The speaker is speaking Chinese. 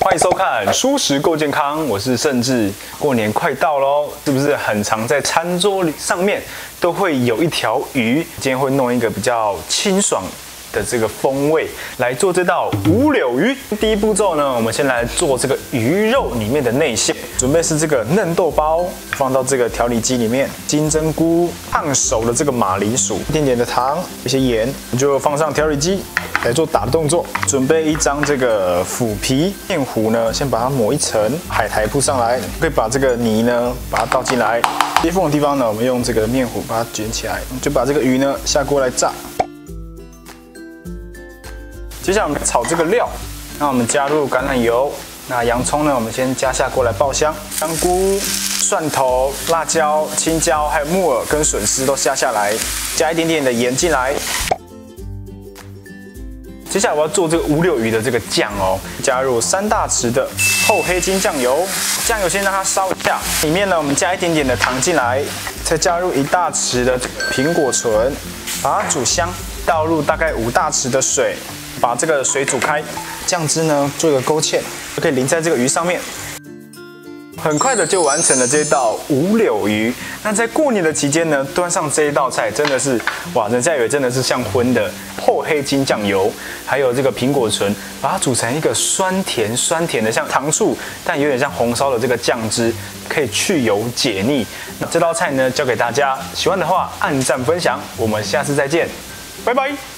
欢迎收看《蔬食够健康》，我是盛志。过年快到喽，是不是很常在餐桌上面都会有一条鱼？今天会弄一个比较清爽的这个风味来做这道五柳鱼。第一步骤呢，我们先来做这个鱼肉里面的内馅。准备是这个嫩豆包，放到这个调理机里面，金针菇，烫熟的这个马铃薯，一点点的糖，一些盐，就放上调理机来做打的动作。准备一张这个腐皮面糊呢，先把它抹一层，海苔铺上来，可以把这个泥呢把它倒进来，接缝的地方呢，我们用这个面糊把它卷起来，就把这个鱼呢下锅来炸。接下来我们炒这个料，那我们加入橄榄油，那洋葱呢，我们先加下锅来爆香，香菇、蒜头、辣椒、青椒，还有木耳跟笋丝都下来，加一点点的盐进来。接下来我要做这个五柳鱼的这个酱哦，加入3大匙的厚黑金酱油，酱油先让它烧一下，里面呢我们加一点点的糖进来，再加入1大匙的苹果醇，把它煮香，倒入大概5大匙的水。把这个水煮开，酱汁呢做一个勾芡，就可以淋在这个鱼上面。很快的就完成了这道五柳鱼。那在过年的期间呢，端上这一道菜真的是哇，人家以为真的是像荤的厚黑金酱油，还有这个苹果醇，把它煮成一个酸甜的像糖醋，但有点像红烧的这个酱汁，可以去油解腻。那这道菜呢，教给大家，喜欢的话按赞分享，我们下次再见，拜拜。